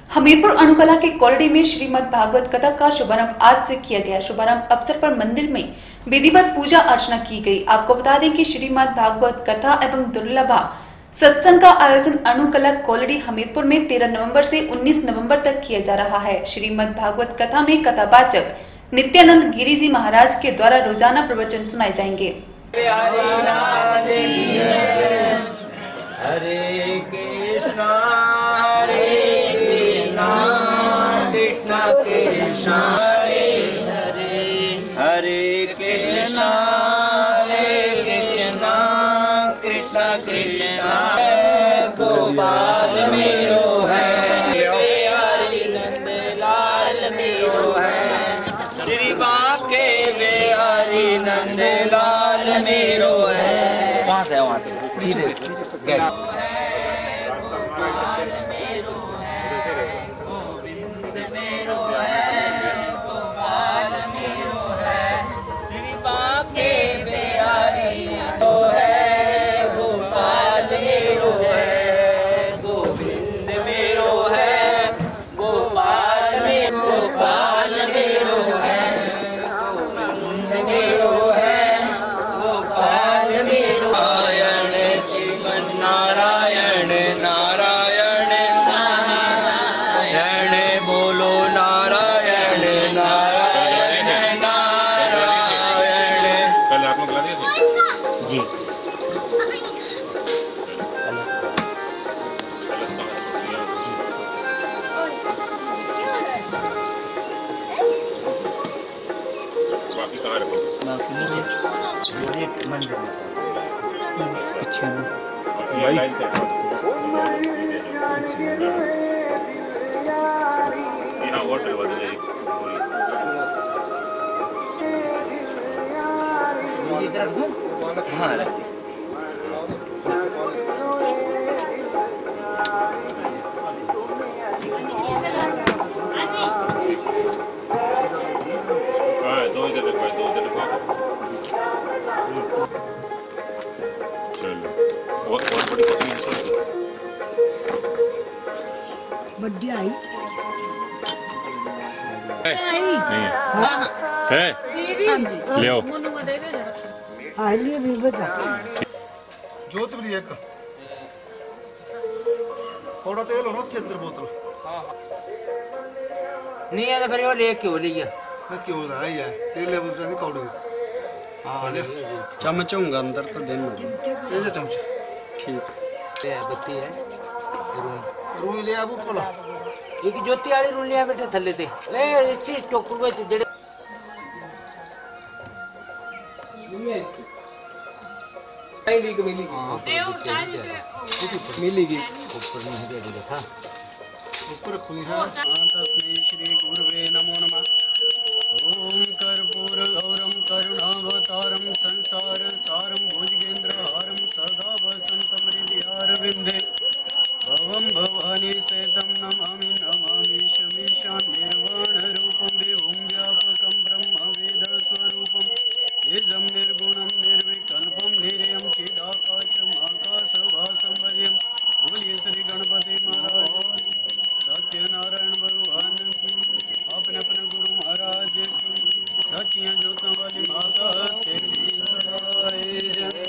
हमीरपुर अनुकला के कोलडी में श्रीमद् भागवत कथा का शुभारंभ आज से किया गया। शुभारंभ अवसर पर मंदिर में विधिवत पूजा अर्चना की गई। आपको बता दें कि श्रीमद् भागवत कथा एवं दुर्लभा सत्संग का आयोजन अनुकला कोलडी हमीरपुर में 13 नवंबर से 19 नवंबर तक किया जा रहा है। श्रीमद् भागवत कथा में कथावाचक नित्यानंद गिरी जी महाराज के द्वारा रोजाना प्रवचन सुनाए जाएंगे। हरे कृष्णा कृष्णा कृष्णा हरे हरे, हरे कृष्णा कृष्णा कृष्णा कृष्णा गोपाल मेरो है, हरि नंद लाल मेरो है, श्री बाके हरि नंद लाल मेरो है। कहाँ से है वहाँ से सीधे जी। बाकी कहाँ रखो? बाकी नीचे मंदिर में अच्छा ये लाइन से यहाँ और डलवा देना एक पूरी इधर रख दूँ? हाँ रख दे। दो इधर रखो, दो इधर रखो। चलो और बड़ी पत्नी बड्डी आई है ले आओ आइए भी बता जोत भी एक थोड़ा तेल हो ना उसके अंदर बोतल नहीं है तो फिर वो ले क्यों लिया ना क्यों रहा है तेल ले बोतल कौड़े हाँ ले चम्मच होगा अंदर तो देना ये ले चमचा ठीक है बत्ती है रूई ले आबू कोला एक ज्योति वाली रूई लिया बैठे थल्ले ते ले इसी टोकर में जेड़े मिलेगी ऊपर नहीं है देखा ऊपर खुली है तस्मै श्री गुरुवे नमो नमः। ओम कर्पूर गौरम करुणावतारम संसार सारम भुजगेंद्रहारम सदा वसंतम हृदयारविंदे भवम भवानी सहितं नमामि नमामि शमीशान निर्वाण रूपम विभुम व्यापकम ब्रह्म वेद स्वरूपम तेजं निर्गुणं निर्विकल्पं निरयं चिदाकाशम् आकाशवासं भजेम। बोलिए श्री गणपति महाराज सत्यनारायण भगवान की, अपने अपने गुरु महाराज की, सचिया ज्योत वाली माता तेरी सहाय।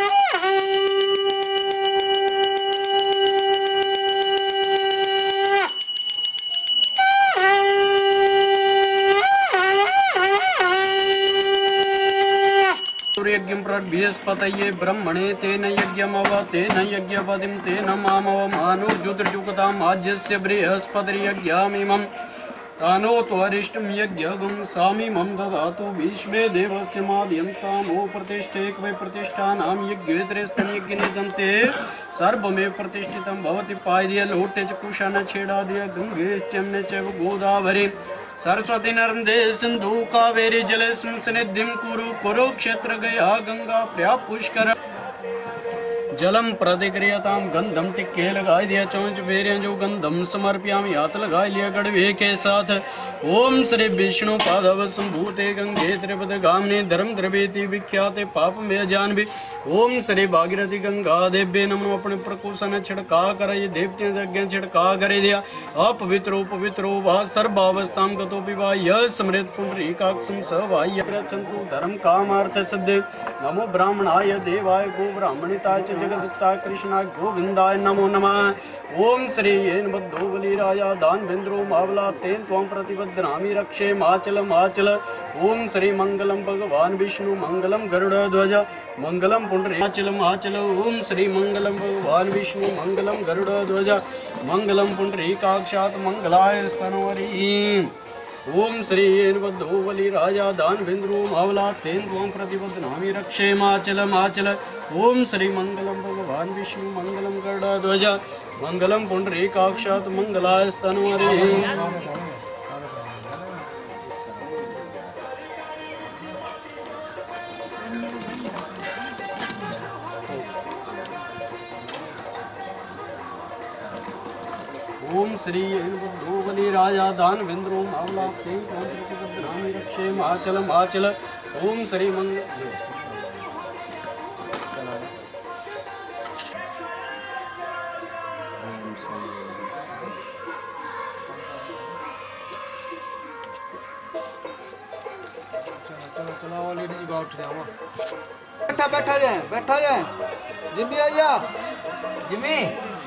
यज्ञं प्रद्भिस्पतये ब्रह्मणे तेन यज्ञमव तेन यज्ञपतिं तेन मामव मानुजुद्रजुकताम् आज्यस्य बृहस्पतिर्यज्ञामिमं तानो त्वरिष्टं यज्ञगं सामिमं ददातु विश्वे देवस्य माद्यन्तामो प्रतिष्ठेक वै प्रतिष्ठानां यज्ञेतरेस्तन यज्ञने सन्ते सर्वमेव प्रतिष्ठितं भवति पाय्य लोटे च कुशन छेडादय गंगे चम्ने चैव गोदावरी सरस्वती नर्मदे सिंधु कावेरी जलेस्मिन् सन्निधिं कुरु कुरुक्षेत्र गया गंगा प्रया पुष्कर जलम प्रतिक्रियताम गंधम टिक्के लगाई दिया चौंच फेरियां जो गंधम समर्प्यामी हाथ लगाई लिया गड़वे के साथ। ओम श्री विष्णु पादव संभूते गंगे त्रिपद गामने धर्म द्रवेति विख्याते पाप में जानवी। ओम श्री भागीरथी गंगा देव्य नमो। अपने प्रकुशन छिड़का कर ये देवते यज्ञ छिड़का करे दिया। अपवित्रो पवित्रो वा सर्वावस्थां गतो विवा यह स्मृत पुंडरीकाक्षं सवाय प्रचंतु धर्म कामार्थ सिद्धे। नमो ब्राह्मणाय देवाय गो ब्राह्मणिताय च जगदत्ताय कृष्णाय गोविंदाय नमो नमः। ओम श्री येन बद्धो बलिराजा दानवेन्द्रो मावला तेन त्वं प्रतिबध्नामि रक्षे माचल माचल। ओम श्री मंगलम भगवान विष्णु मंगलम गरुड़ध्वज मंगलम पुंडरीकाचल माचल। ओम श्री मंगलम भगवान विष्णु मंगलम गरुड़ध्वज मंगलम पुंडरीकाक्षात् मंगलाय स्तनवरी। ओम श्री येन बद्धो बलिराजा दानवेन्द्रो मावला तेन त्वं प्रतिबध्नामि रक्षे माचल माचल। ओम श्री मंगलम भगवान विष्णु मंगलम गरुड़ध्वज मंगलम पुंडरीकाक्षात् मंगलाय स्तनवरी। ओम श्री बद्धो बलिराजा दानवेन्द्रो मावला तेन त्वं प्रतिबध्नामि रक्षे माचल माचल। ओम श्री मंगल चला वाले नहीं बाउट गया बैठा बैठा जाए जिम्मी आइया जिम्मी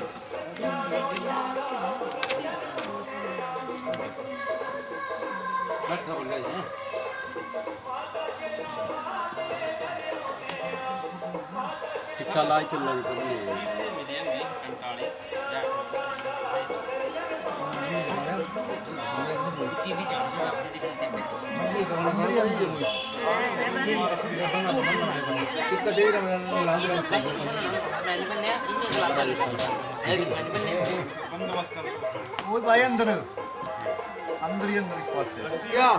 टिक्का लाई चल रही वो भाई अंदर अंदर ही अंदर इस पास क्या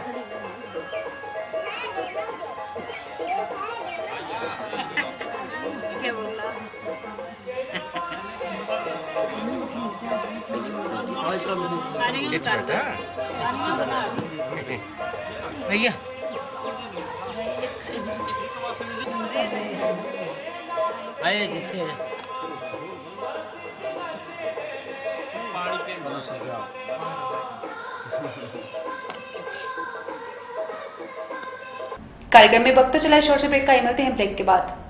भैया आए जिससे कार्यक्रम में वक्त तो चला शॉर्ट से ब्रेक का। मिलते हैं ब्रेक के बाद।